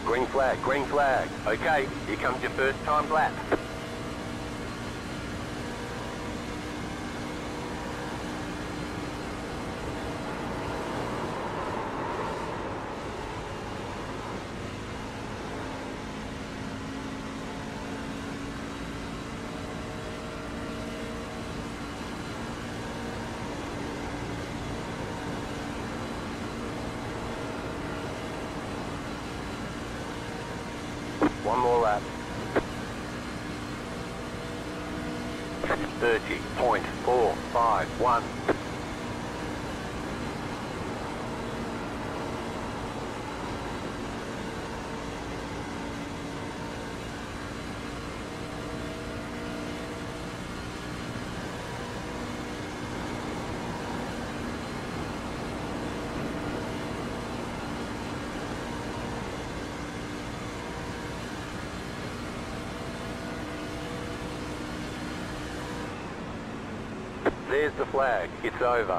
Green flag, green flag. Okay, here comes your first time lap. One more lap. 30.451. There's the flag. It's over.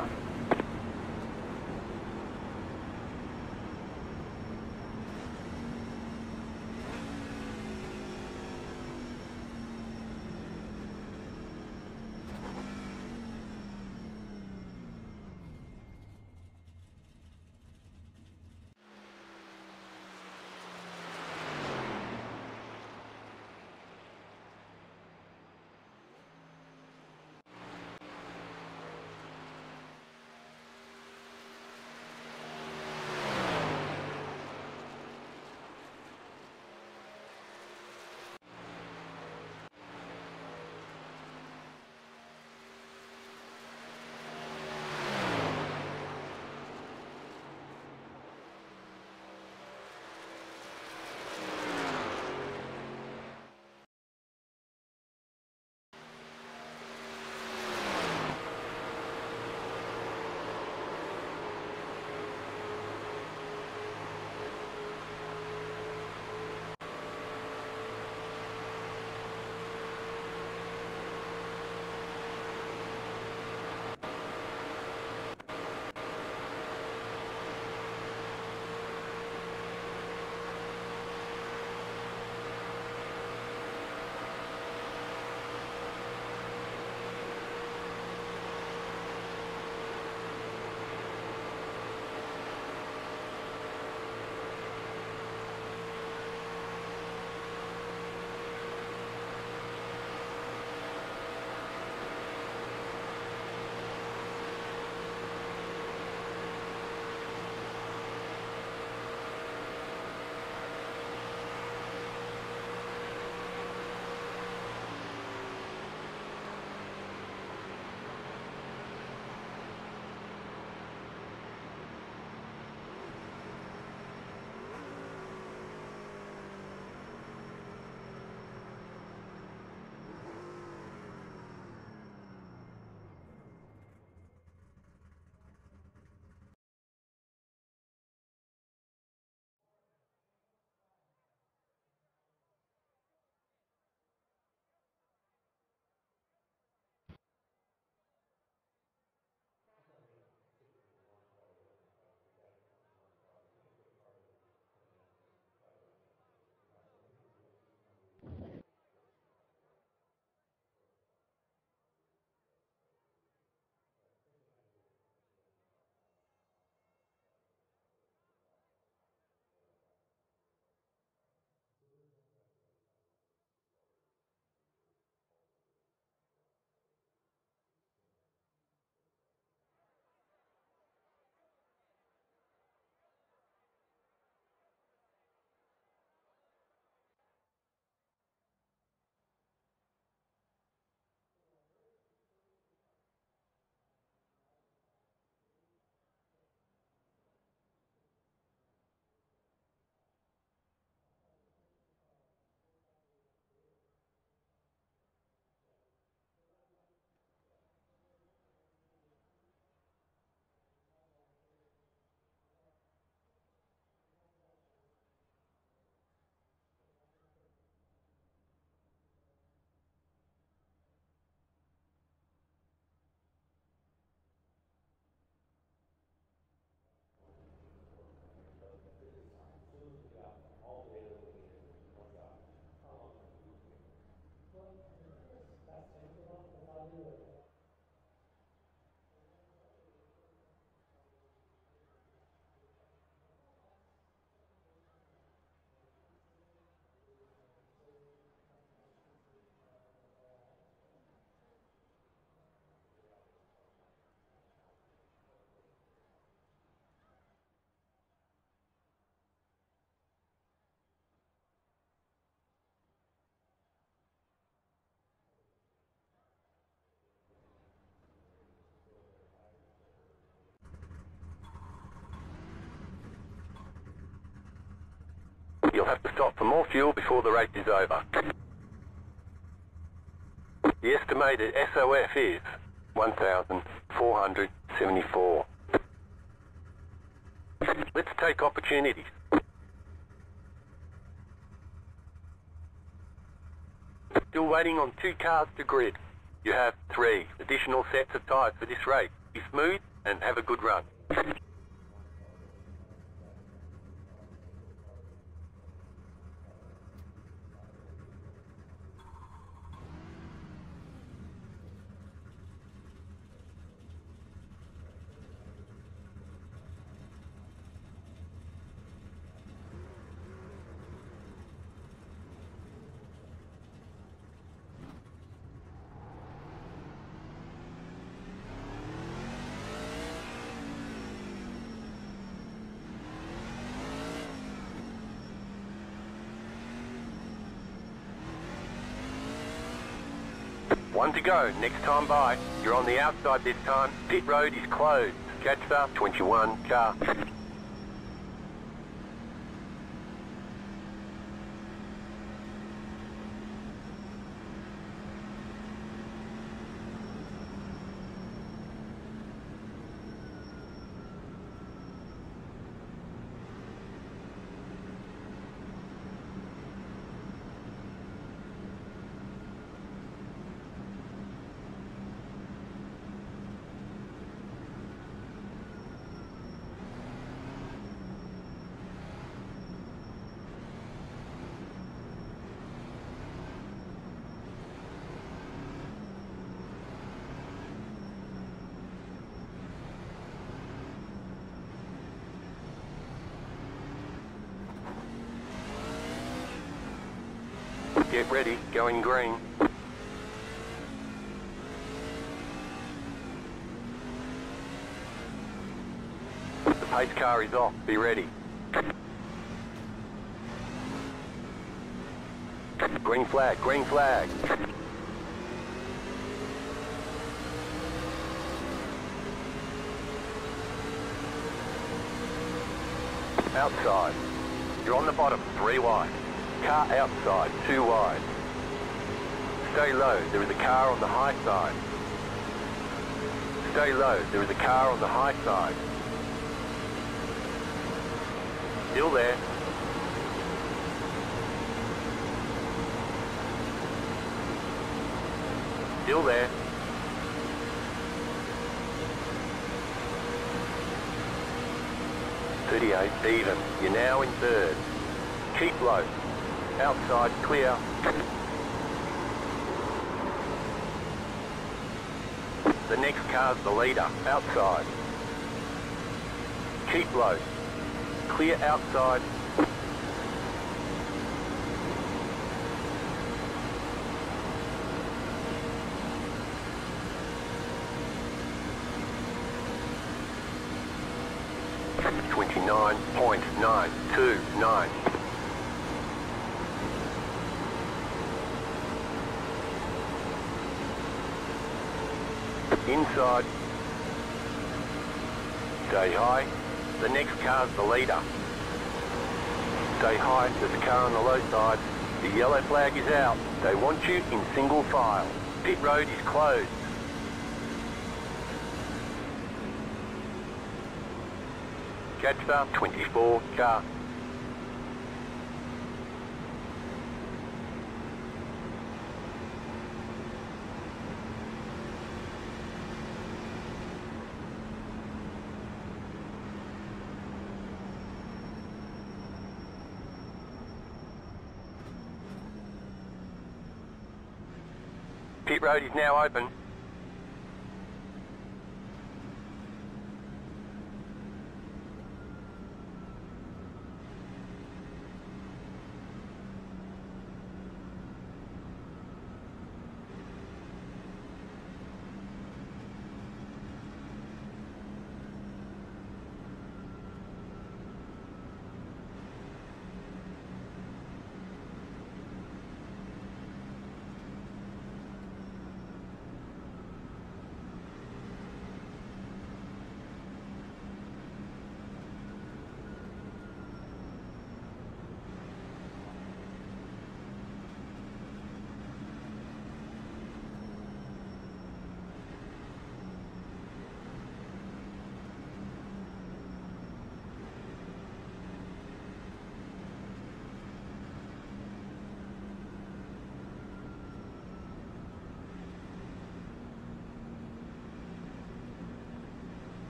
You'll have to stop for more fuel before the race is over. The estimated SOF is 1,474. Let's take opportunities. Still waiting on 2 cars to grid. You have 3 additional sets of tyres for this race. Be smooth and have a good run. One to go, next time by. You're on the outside this time. Pit road is closed. Catch the 21 car. Get ready, going green. The pace car is off, be ready. Green flag, green flag. Outside. You're on the bottom, 3 wide. Car outside, 2 wide. Stay low, there is a car on the high side. Stay low, there is a car on the high side. Still there. Still there. .38 even. You're now in 3rd. Keep low. Outside clear. The next car's the leader. Outside. Keep low. Clear outside. .929. Inside. Stay high. The next car's the leader. Stay high. There's a car on the low side. The yellow flag is out. They want you in single file. Pit road is closed. Catch the 24 car. Pit road is now open.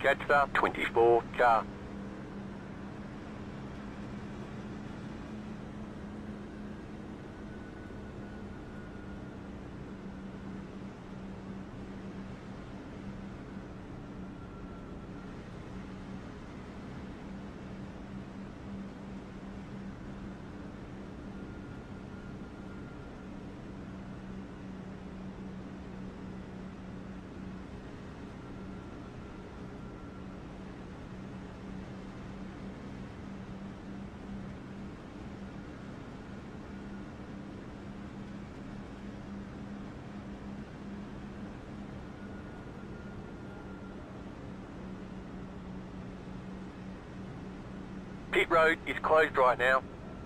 Jadster 24 car. Pit road is closed right now.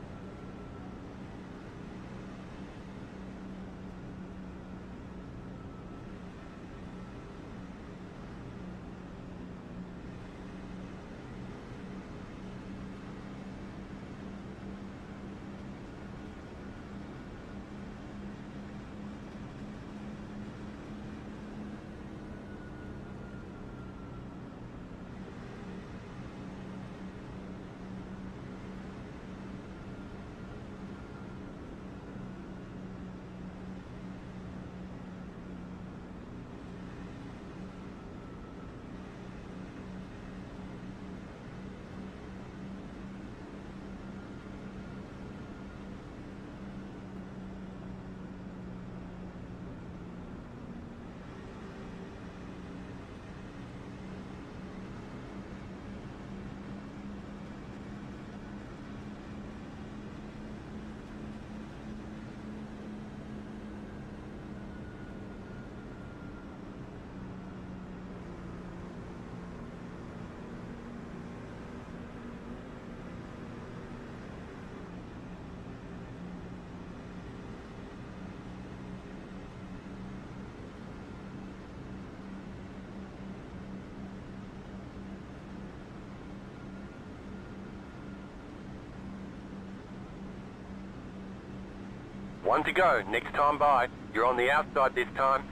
One to go, next time by. You're on the outside this time.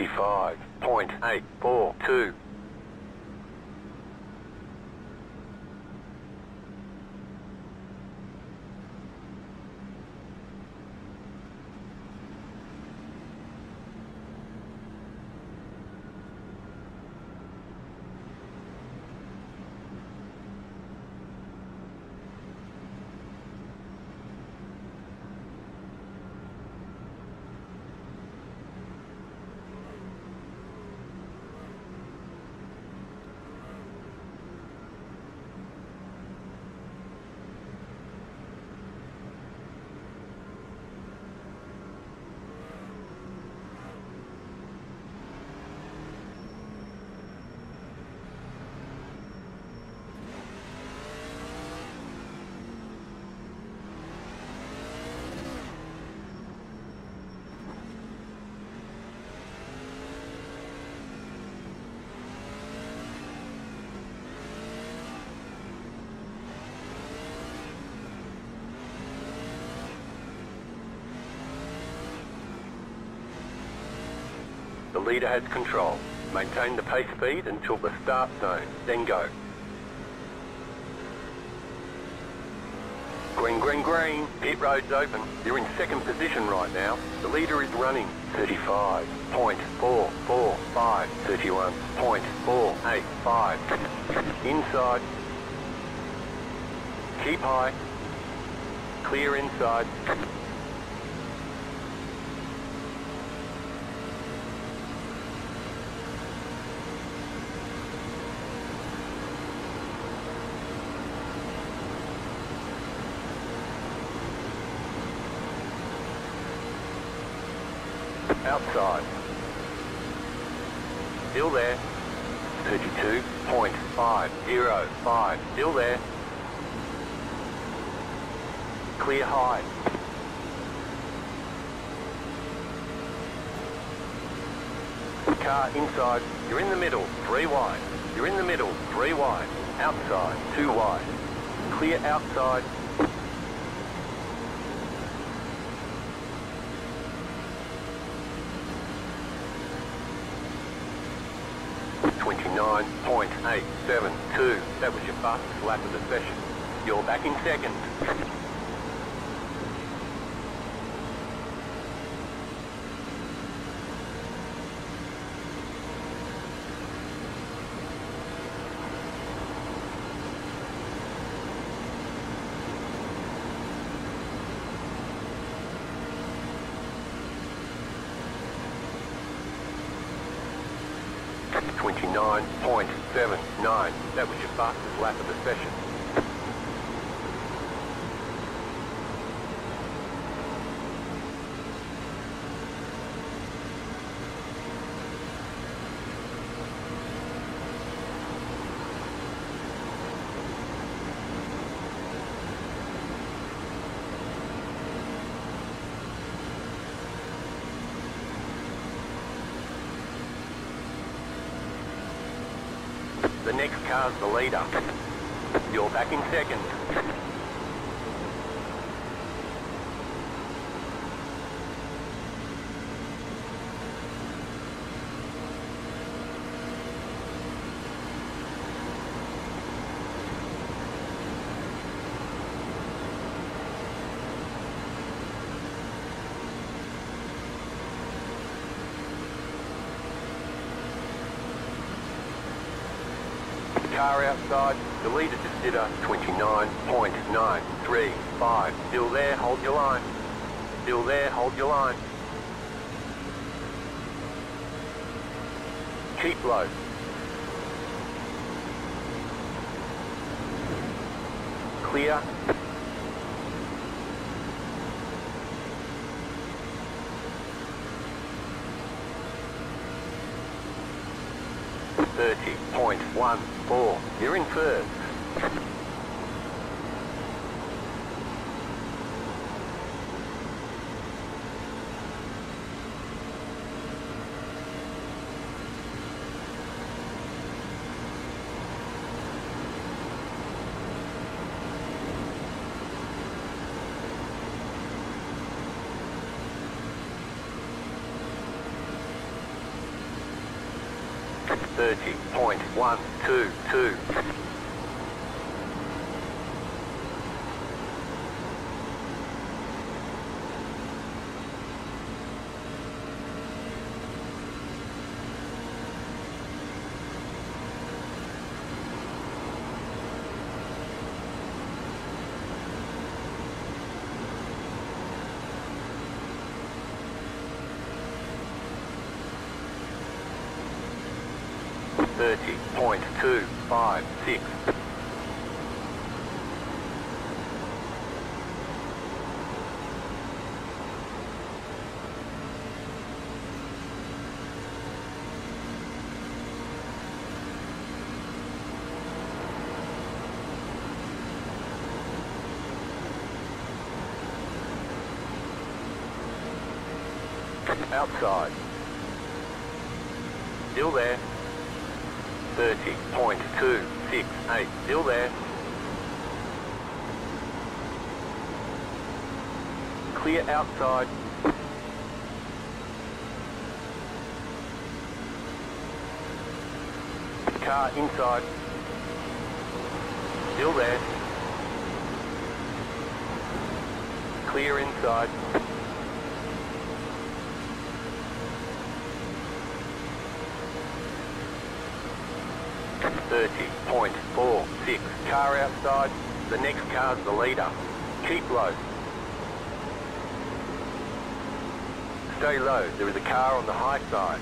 35.842. The leader has control. Maintain the pace speed until the start zone, then go. Green, green, green. Pit road's open. You're in second position right now. The leader is running 35.445, 31.485. Inside. Keep high. Clear inside. Outside. Still there. 32.505. Still there. Clear high. Car inside. You're in the middle. 3 wide. You're in the middle. 3 wide. Outside. 2 wide. Clear outside. 29.872. That was your fastest lap of the session. You're back in second. .79. That was your fastest lap of the session. The next car's the leader. You're back in second. Car outside, the leader just did a 29.935. Still there, hold your line. Still there, hold your line. Keep low. Clear. .14. You're in first. .30.122. .30.256. Outside. Still there. 30.268. Still there. Clear outside. Car inside. Still there. Clear inside. .30.46. Car outside. The next car's the leader. Keep low. Stay low. There is a car on the high side.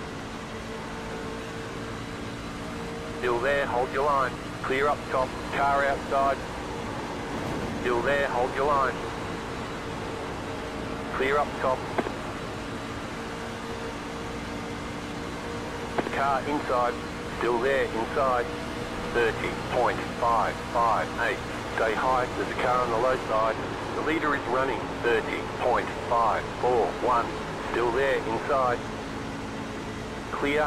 Still there, hold your line. Clear up top. Car outside. Still there, hold your line. Clear up top. Car inside. Still there, inside. 30.558. Stay high, there's a car on the low side. The leader is running. 30.541. Still there, inside. Clear.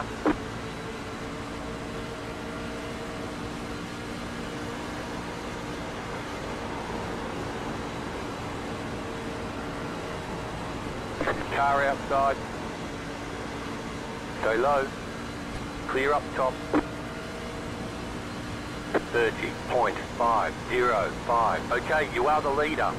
Car outside. Stay low. Clear up top. 30.505. Okay, you are the leader.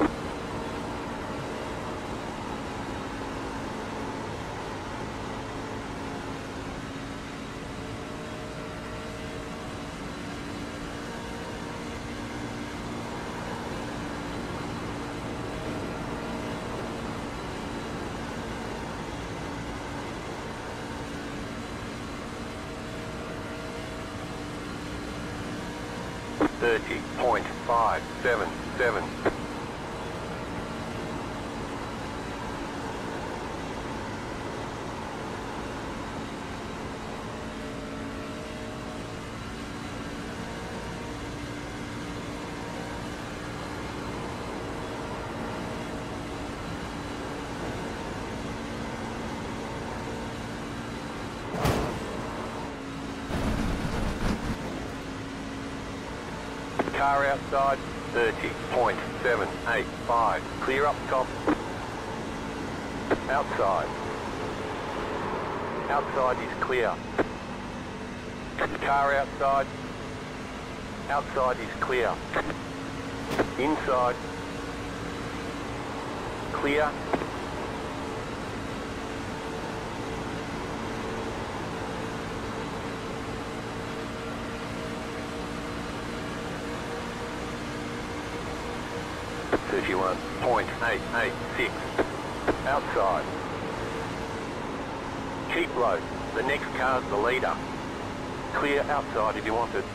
.577. Car outside, 30.785. Clear up top. Outside. Outside is clear. Car outside. Outside is clear. Inside. Clear. .886. Outside. Keep low. The next car's the leader. Clear outside if you want it.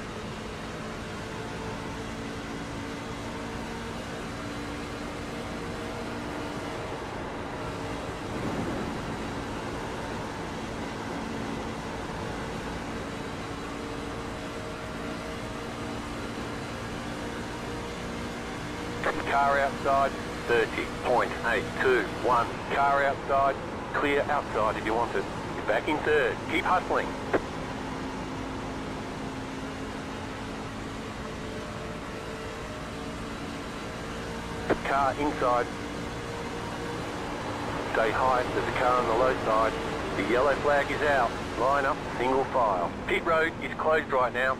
Car outside, 30.821. Car outside, clear outside if you want it. You're back in third. Keep hustling. Car inside. Stay high, there's a car on the low side. The yellow flag is out. Line up, single file. Pit road is closed right now.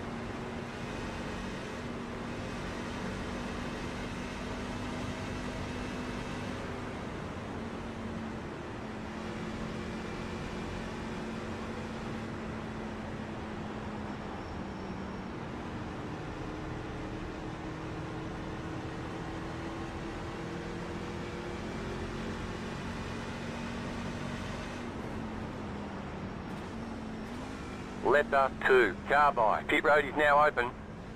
Letter 2, car by. Pit road is now open.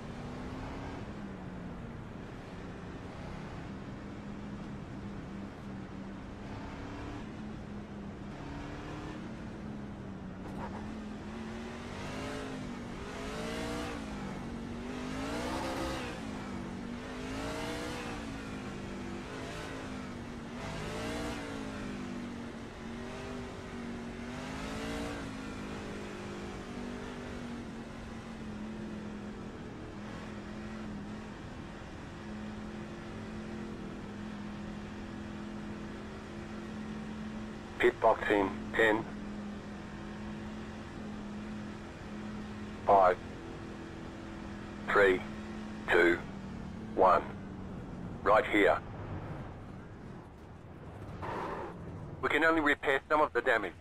Pit box in 10, 5, 3, 2, 1. Right here. We can only repair some of the damage.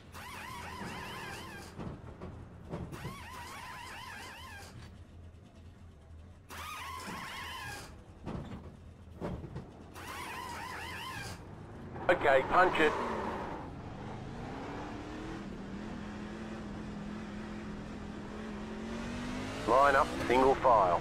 Okay, punch it. Line up, single file.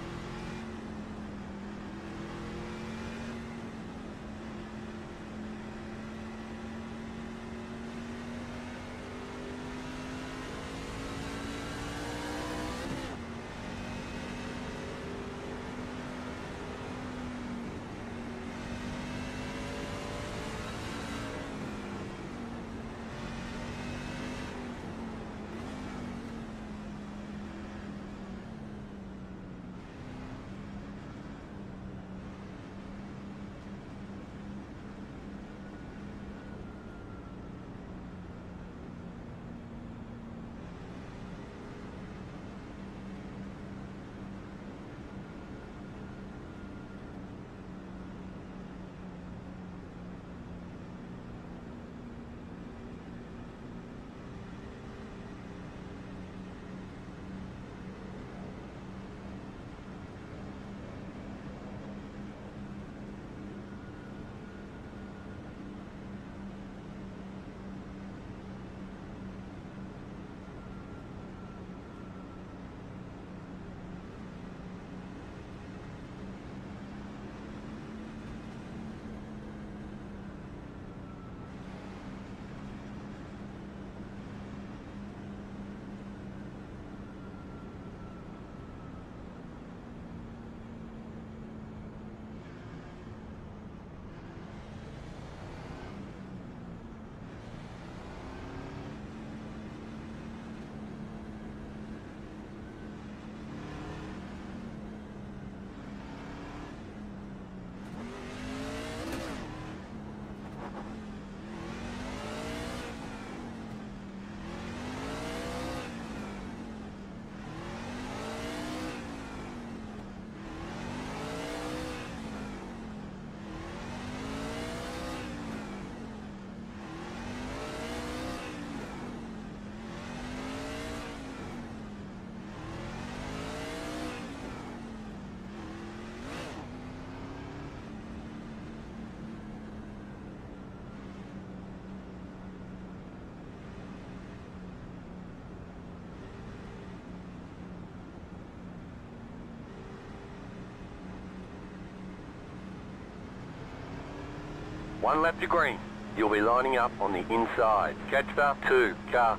1 lap to green. You'll be lining up on the inside. Catch start 2, car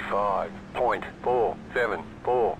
35.474.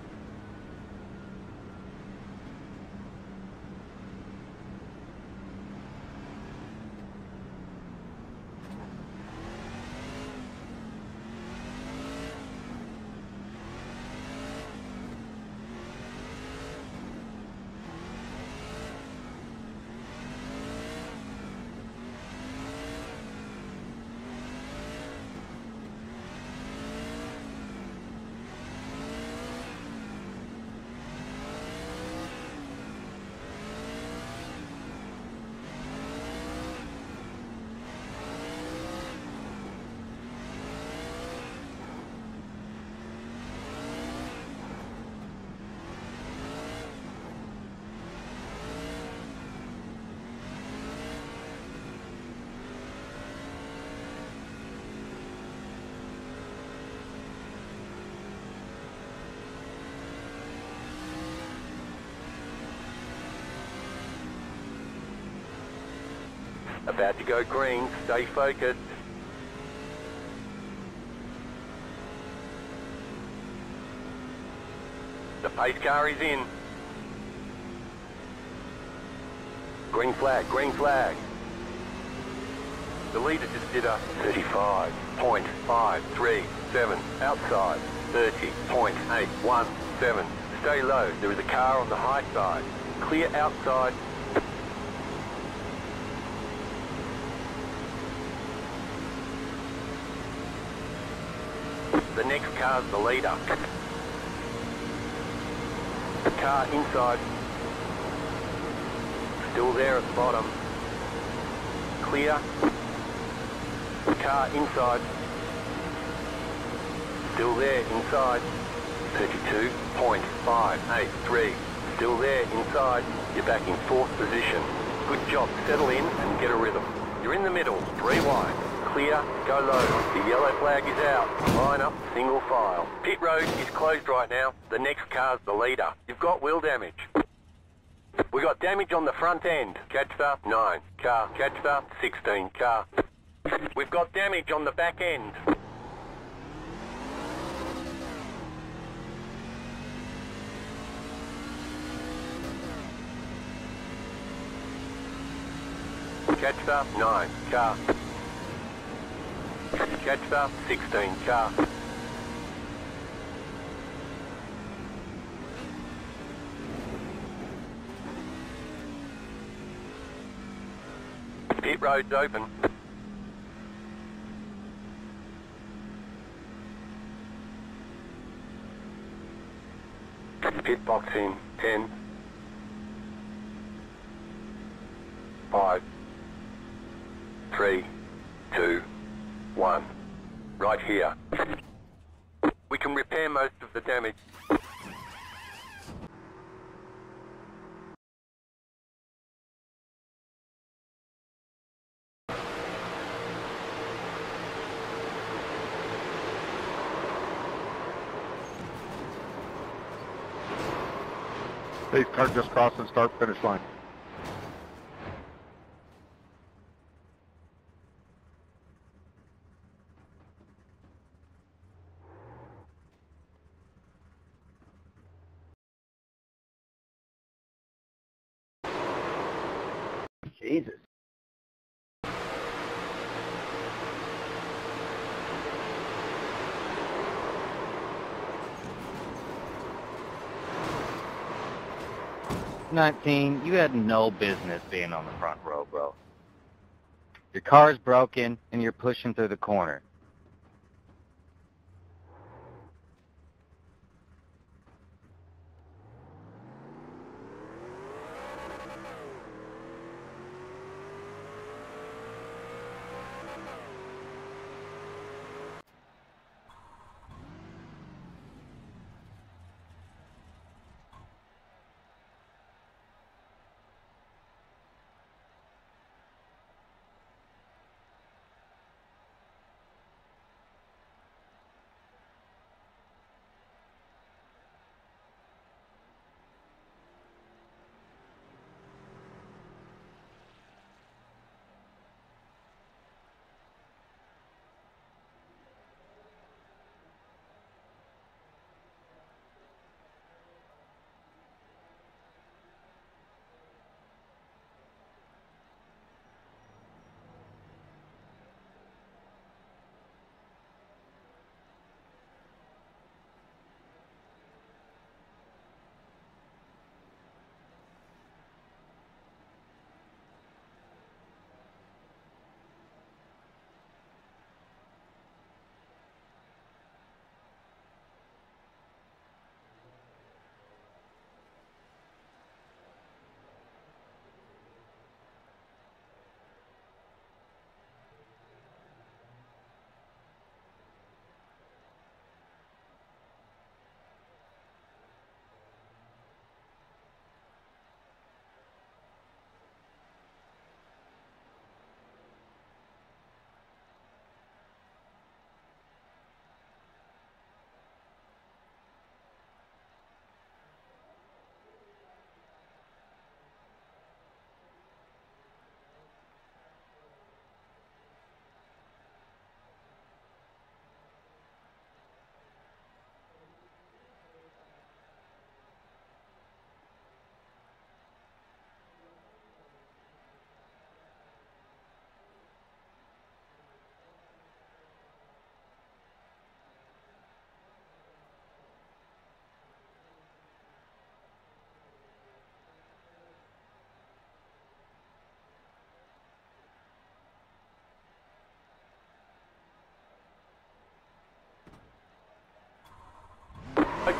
About to go green, stay focused. The pace car is in. Green flag, green flag. The leader just did a 35.537 outside, 30.817. Stay low, there is a car on the high side. Clear outside. The next car's the leader. Car inside. Still there at the bottom. Clear. Car inside. Still there inside. 32.583. Still there inside. You're back in 4th position. Good job. Settle in and get a rhythm. You're in the middle. 3 wide. Clear, go low. The yellow flag is out. Line up, single file. Pit road is closed right now. The next car's the leader. You've got wheel damage. We got damage on the front end. Catch start 9, car. Catch start 16, car. We've got damage on the back end. Catch start 9, car. Catch start 16, car. Pit road's open. Pit box in 10, 5, 3, 2, 1. Right here. We can repair most of the damage. These cars just crossed the start-finish line. Jesus. $19, you had no business being on the front row, bro. Your car's broken and you're pushing through the corner.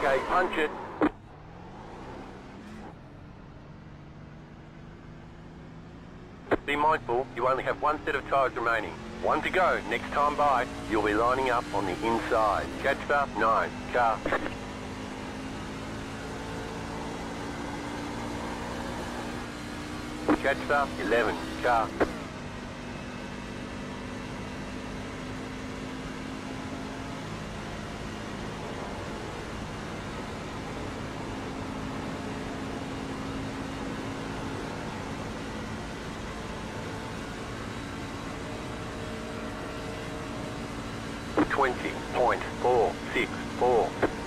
Okay, punch it. Be mindful, you only have one set of tyres remaining. One to go. Next time by, you'll be lining up on the inside. Catch star 9, car. Catch star 11, car. .464.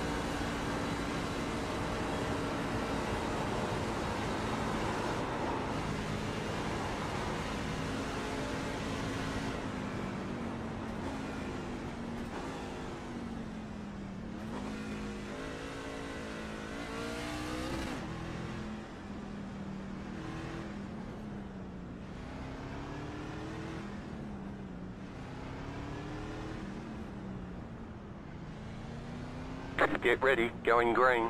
Get ready, going green.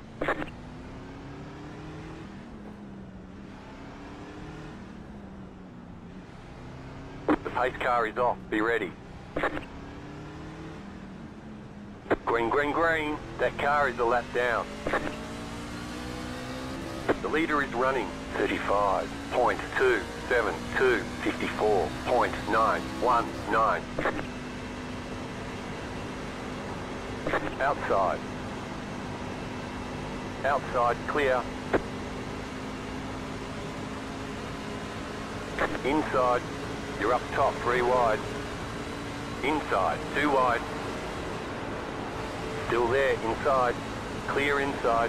The pace car is off, be ready. Green, green, green. That car is a lap down. The leader is running 35.272, 54.919. Outside. Outside, clear. Inside, you're up top, 3 wide. Inside, 2 wide. Still there, inside. Clear inside.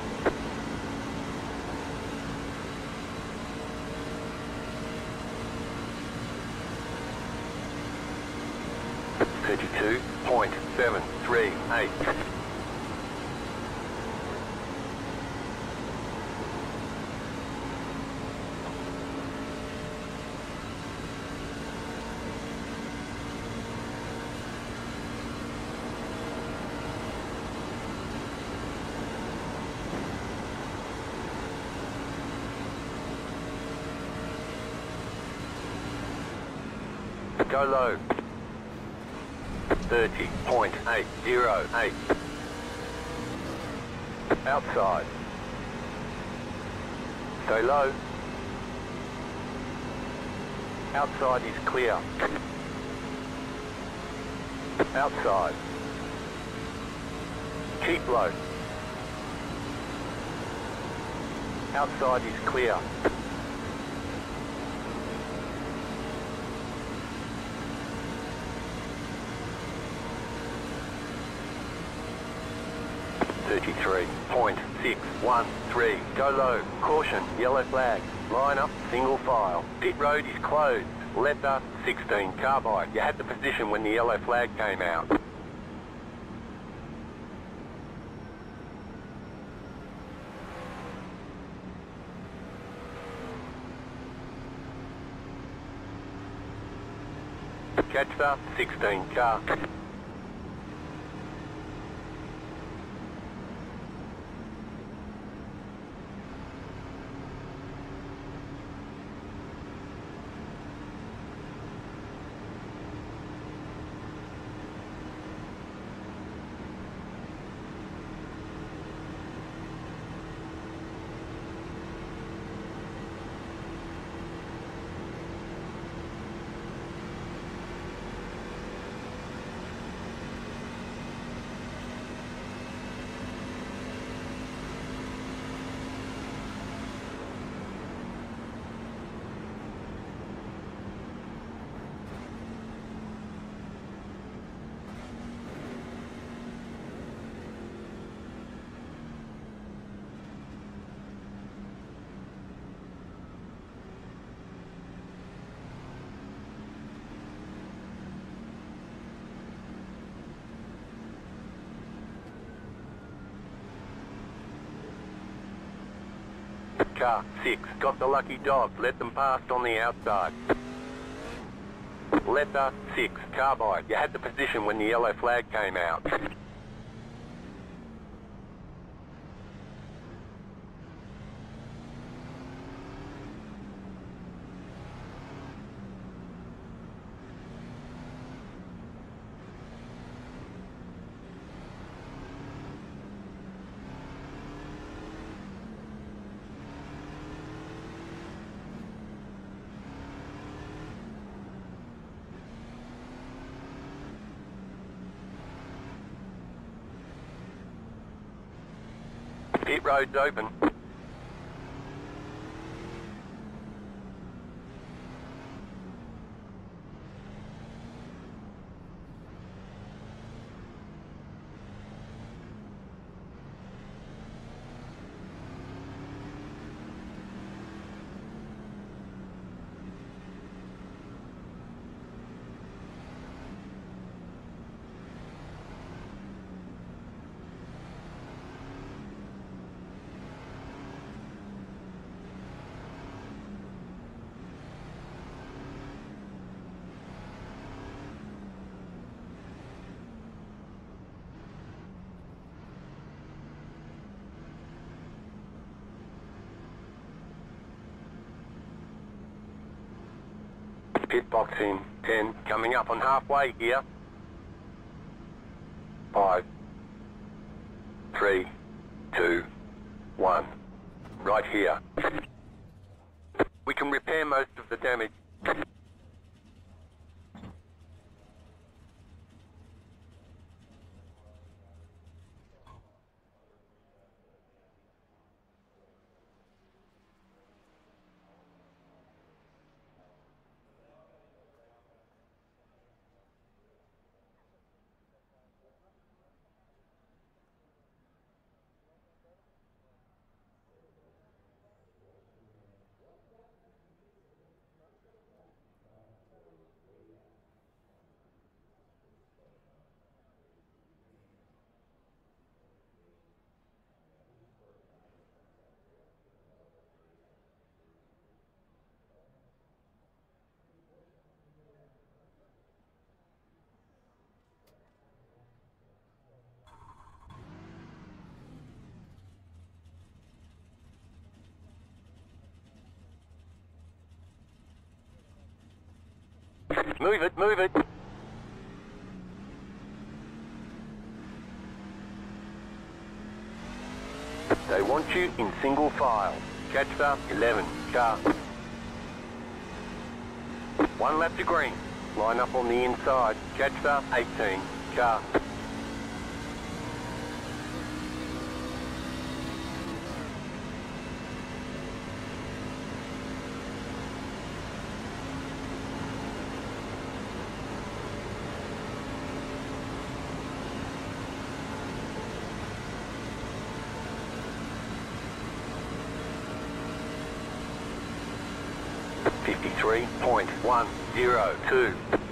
.738. Go low. 30.808. Outside. Stay low. Outside is clear. Outside. Keep low. Outside is clear. .613. Go low. Caution. Yellow flag. Line up. Single file. Pit road is closed. Letter 16 carbide. You had the position when the yellow flag came out. Catch the 16 car. Car 6, got the lucky dog, let them past on the outside. Letter 6, carbide, you had the position when the yellow flag came out. Pit road's open. Pit box in 10, coming up on halfway here. 5, 3, 2, 1. Right here. We can repair most of the damage. Move it, move it. They want you in single file. Catcher 11, car. 1 lap to green. Line up on the inside. Catcher 18, car. .102.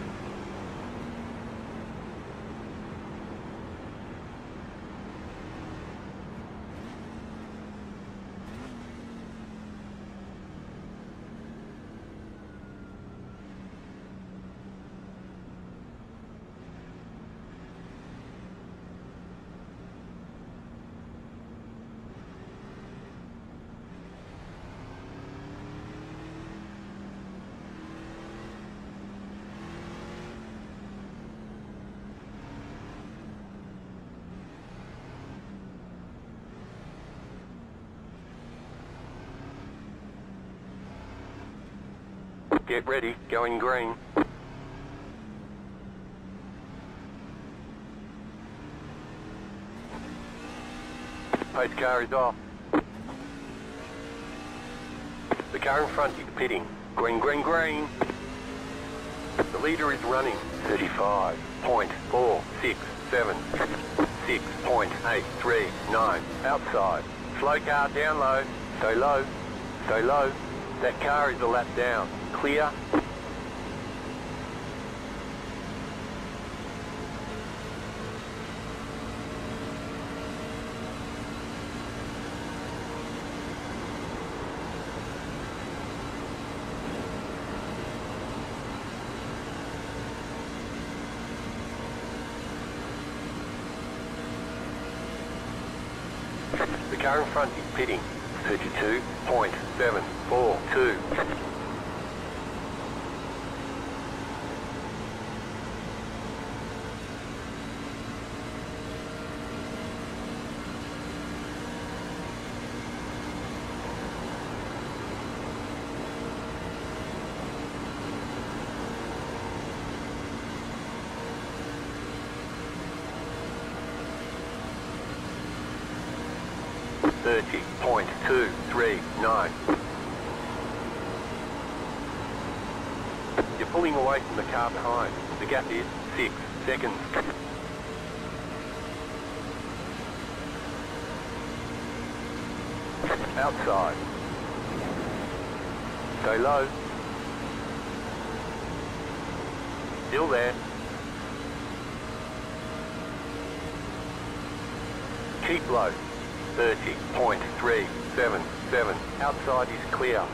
Get ready, going green. Pace car is off. The car in front is pitting. Green, green, green. The leader is running. 35.467. 6.839. Outside. Slow car down low. Stay low. Stay low. That car is a lap down. Clear. The car in front is pitting. 32.742. 30.239. You're pulling away from the car behind. The gap is 6 seconds. Outside. Stay low. Still there. Keep low. 30.377. Outside is clear.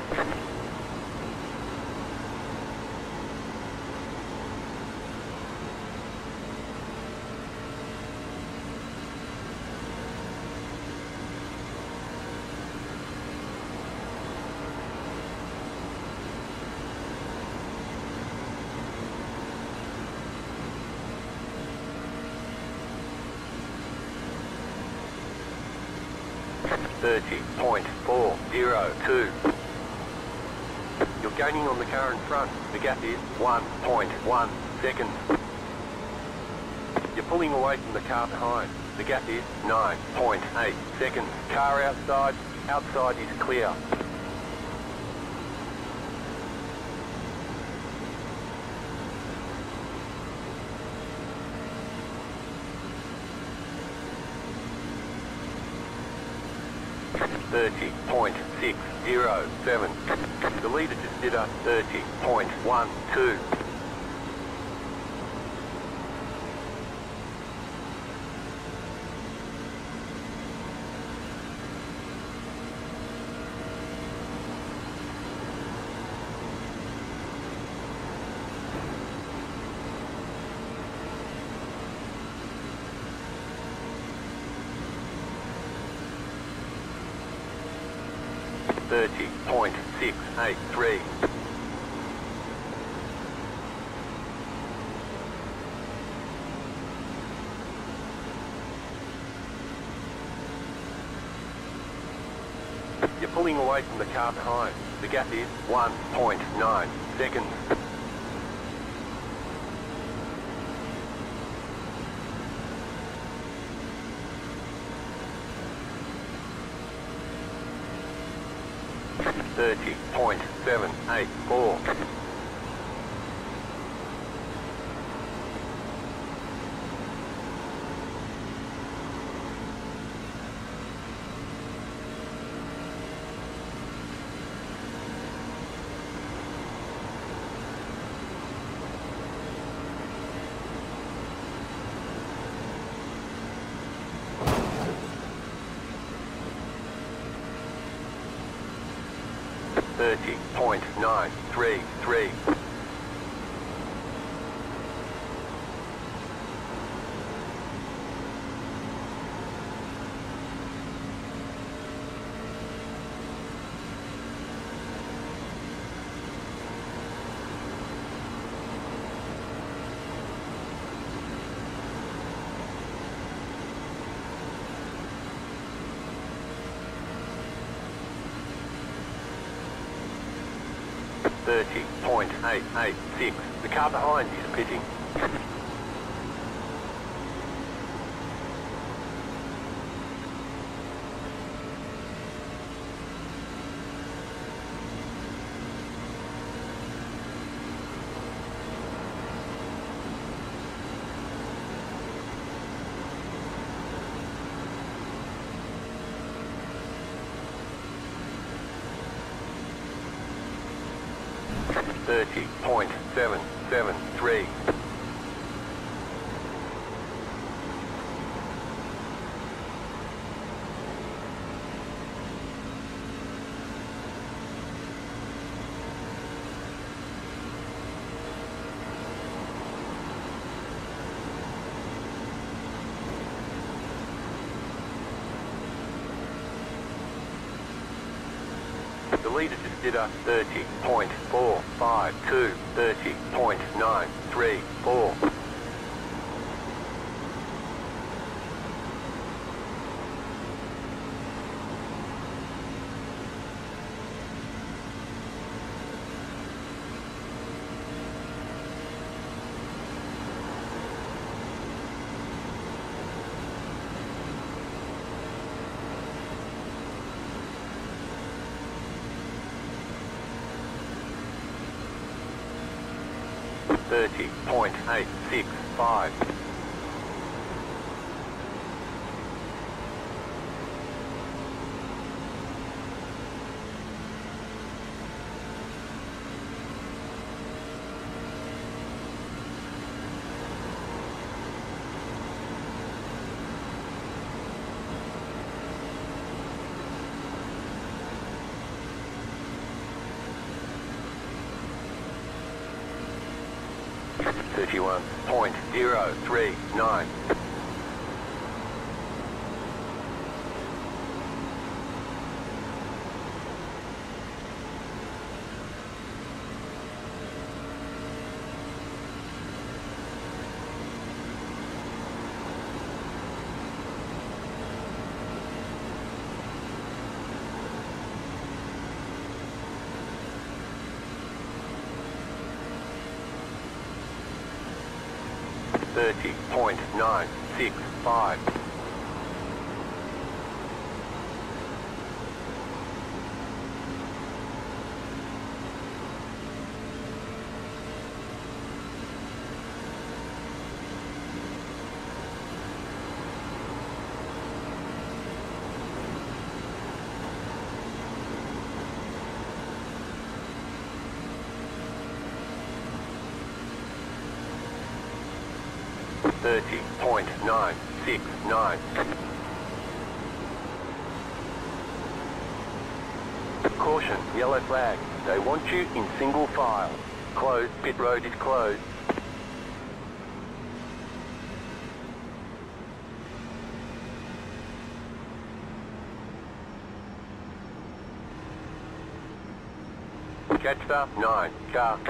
.402. You're gaining on the car in front. The gap is 1.1 seconds. You're pulling away from the car behind. The gap is 9.8 seconds. Car outside. Outside is clear. .607. The leader just did a 30.12. .683. You're pulling away from the car behind. The gap is 1.9 seconds. .784. .933. .886. The car behind is pitting. .773. The leader just did a 30.452, 30.934. 30.865. .039. .965. .969. Caution, yellow flag. They want you in single file. Closed, pit road is closed. Catch up, 9, car.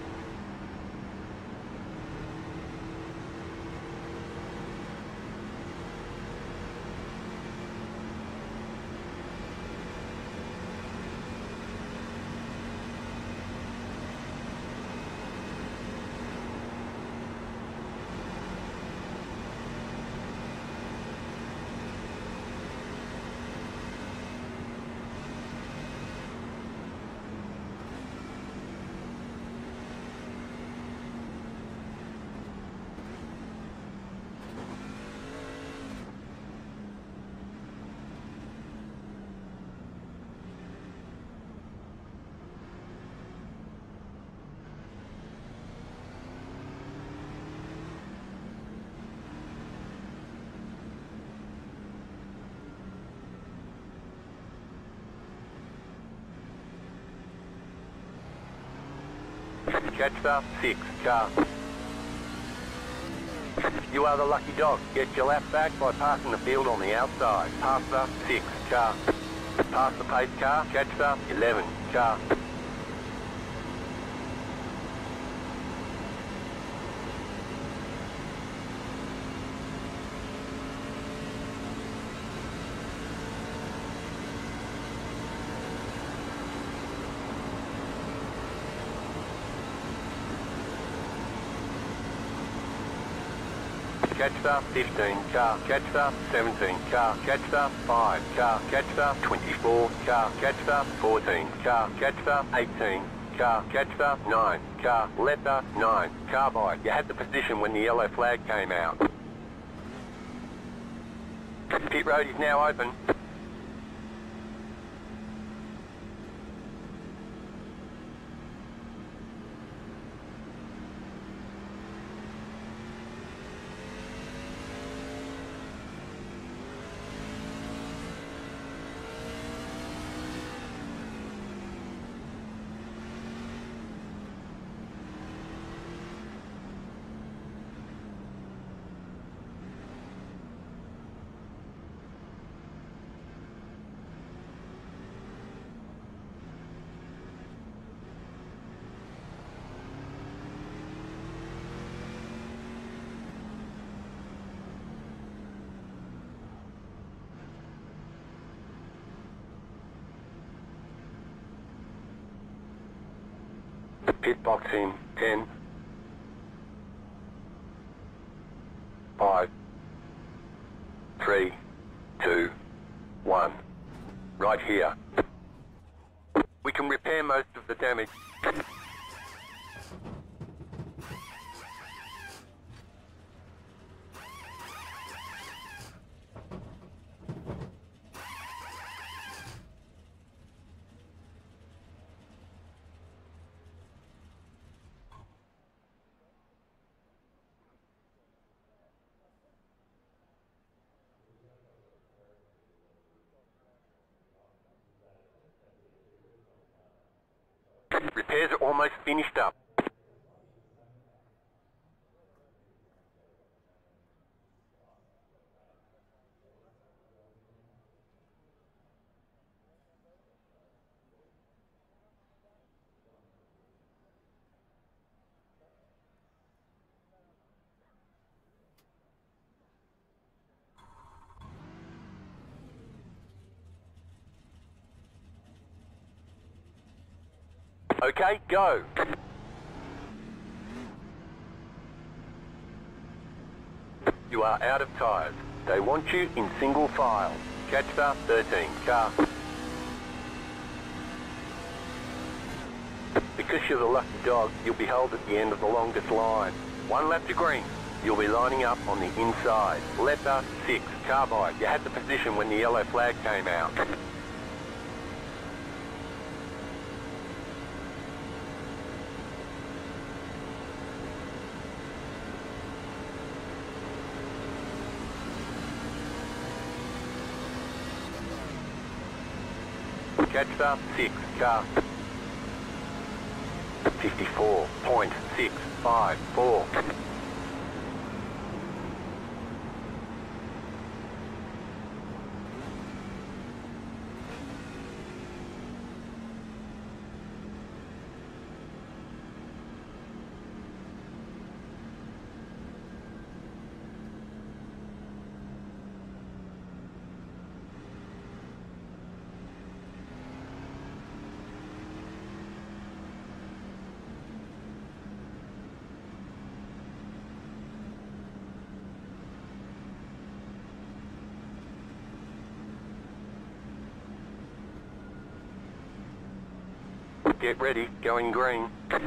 Catch up, 6, car. You are the lucky dog. Get your lap back by passing the field on the outside. Pass up, 6, car. Pass the pace car. Catch up, 11, car. Catch up, 15, car. Catch up, 17, car. Catch up, 5, car. Catch up, 24, car. Catch up, 14, car. Catch up, 18, car. Catch up, 9, car. Letter, 9, carbide. You had the position when the yellow flag came out. Pit road is now open. Pit box in 10, 5, 3, 2, 1. Right here. We can repair most of the damage. almost finished up. Okay, go. You are out of tyres. They want you in single file. Catch start 13, car. Because you're the lucky dog, you'll be held at the end of the longest line. 1 lap to green. You'll be lining up on the inside. Letter 6, carbide. You had the position when the yellow flag came out. Catch start 6, car. 54.654. Get ready, going green.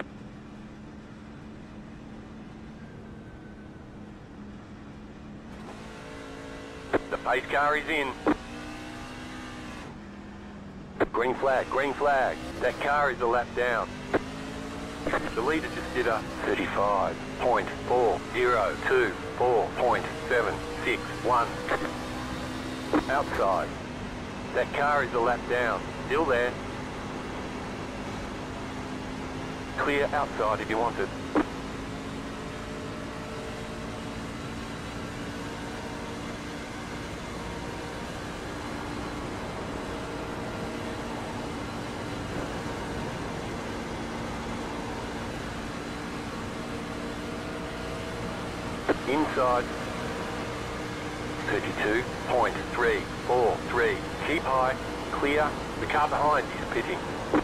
The pace car is in. Green flag, green flag. That car is a lap down. The leader just did a 35.4024.761. Outside. That car is a lap down. Still there. Clear outside if you want it. Inside. 32.343. Keep high. Clear. The car behind is pitting.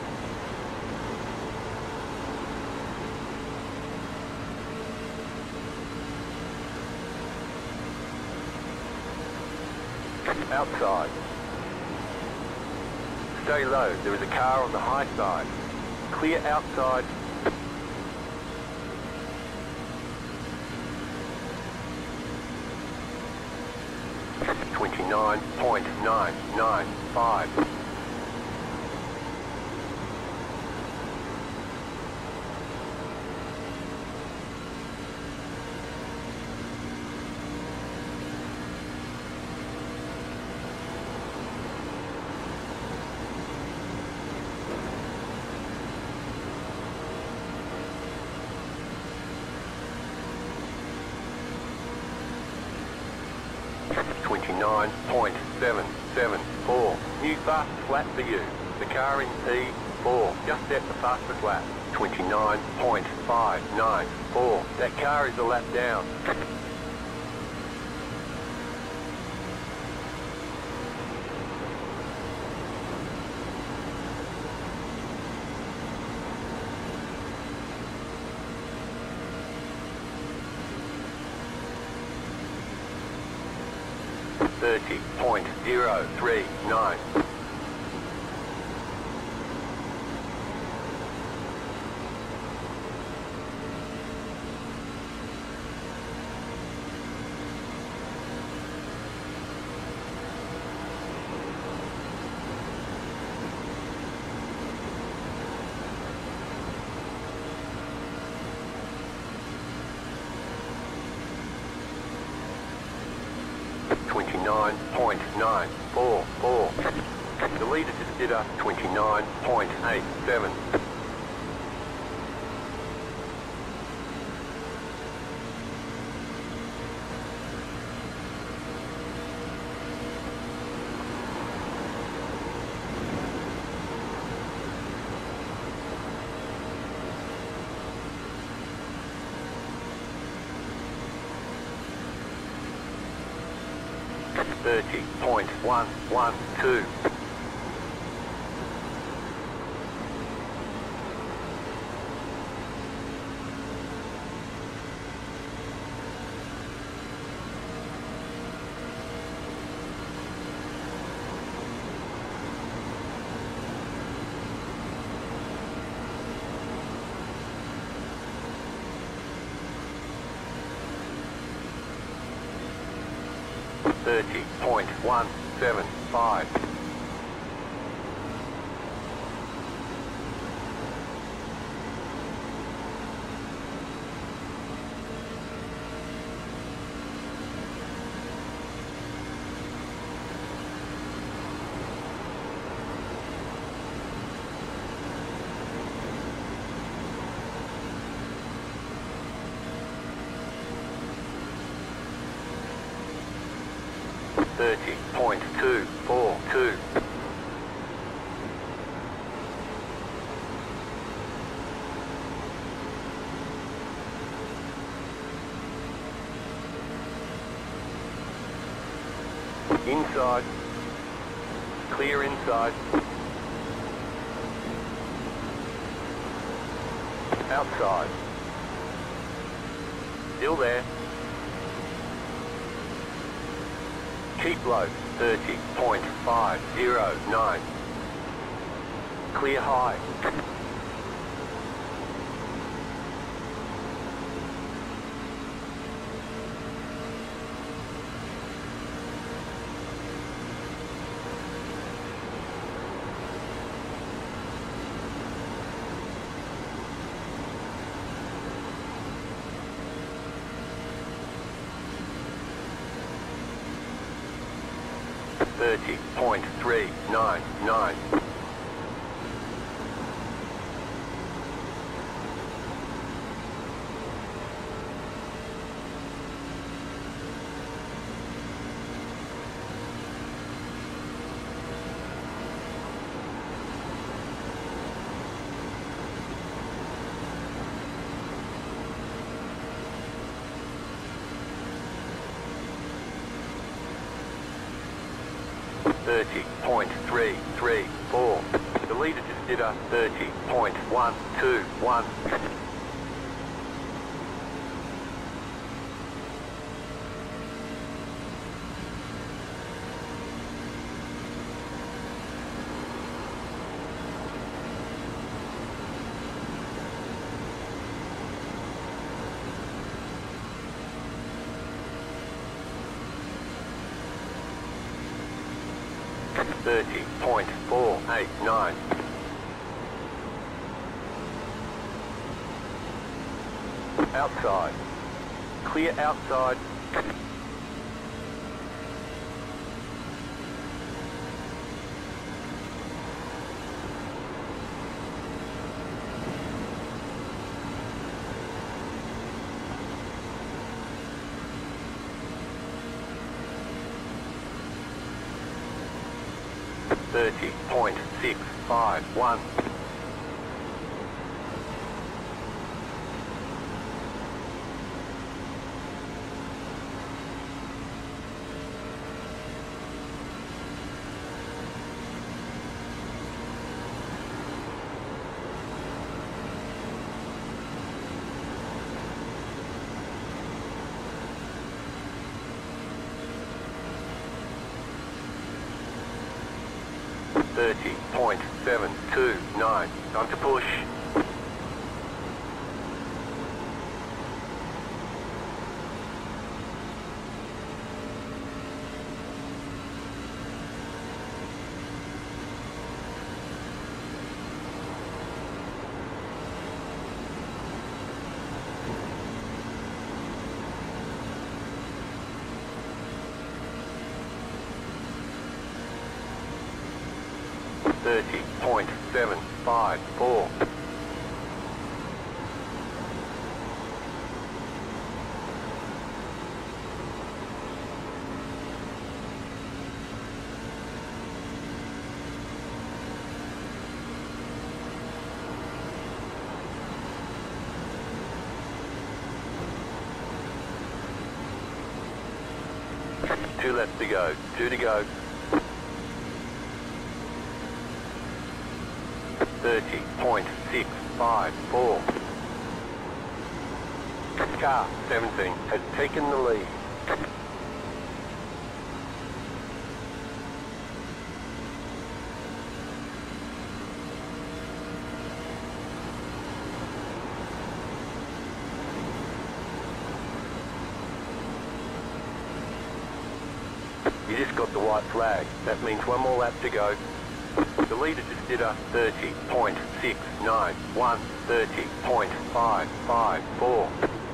Outside. Stay low. There is a car on the high side. Clear outside. .995. .774. New fastest lap for you. The car in P4. Just set the fastest lap. 29.594. That car is a lap down. .039. .944. The leader just did a 29.87. 30.112. .175. .242. Inside. Clear inside. Outside. Still there. Keep low, 30.509. Clear high. .399. .334. The leader just did a 30.121. .30.489. Outside. Clear outside. .30.651. .30.729. Time to push. .30.754. 2 laps to go. 2 to go. 30.654. Car 17 has taken the lead. You just got the white flag. That means 1 more lap to go. The leader just did a 30.691, 30.554.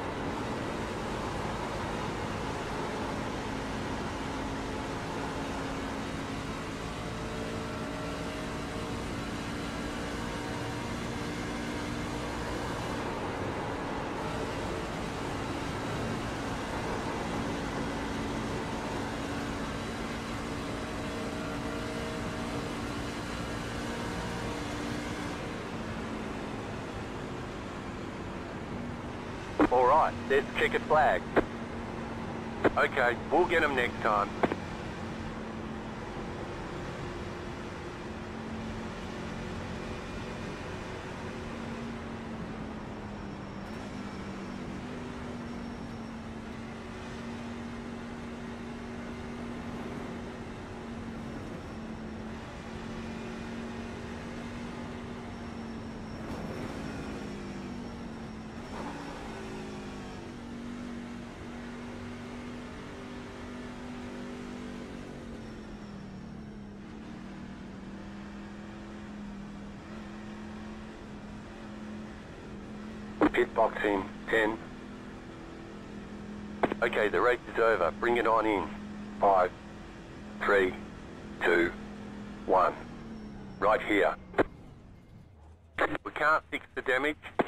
Alright, there's the checkered flag. Okay, we'll get them next time. Pit box in 10. Okay, the race is over. Bring it on in. 5, 3, 2, 1. Right here. We can't fix the damage.